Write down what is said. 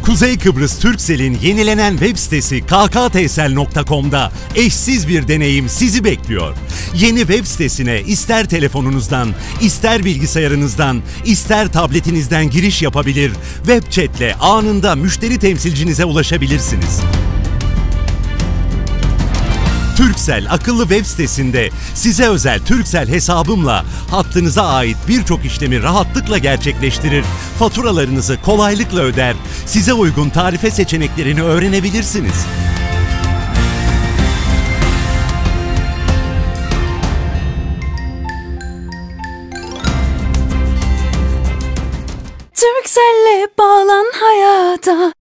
Kuzey Kıbrıs Turkcell'in yenilenen web sitesi kktsel.com'da eşsiz bir deneyim sizi bekliyor. Yeni web sitesine ister telefonunuzdan, ister bilgisayarınızdan, ister tabletinizden giriş yapabilir, web chat'le anında müşteri temsilcinize ulaşabilirsiniz. Turkcell akıllı web sitesinde size özel Turkcell hesabımla hattınıza ait birçok işlemi rahatlıkla gerçekleştirir, faturalarınızı kolaylıkla öder, size uygun tarife seçeneklerini öğrenebilirsiniz. Turkcell'le bağlan hayata.